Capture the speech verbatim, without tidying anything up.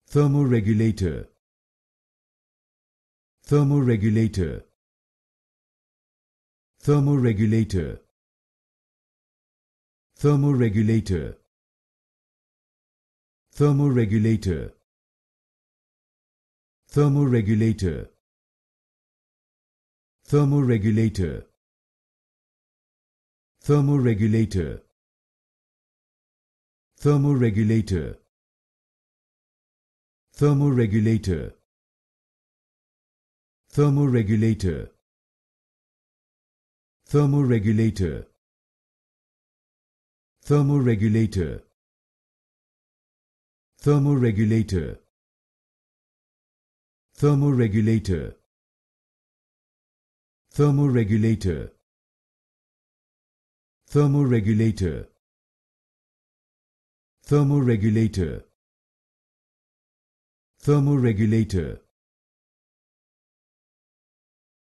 Thermoregulator. Thermoregulator. Thermoregulator. Thermoregulator. Thermoregulator. Thermoregulator. Thermoregulator. Thermoregulator. Thermoregulator. Thermoregulator. Thermoregulator. Thermoregulator. Thermoregulator. Thermoregulator. Thermoregulator. Thermoregulator. Thermoregulator. Thermoregulator. Thermoregulator.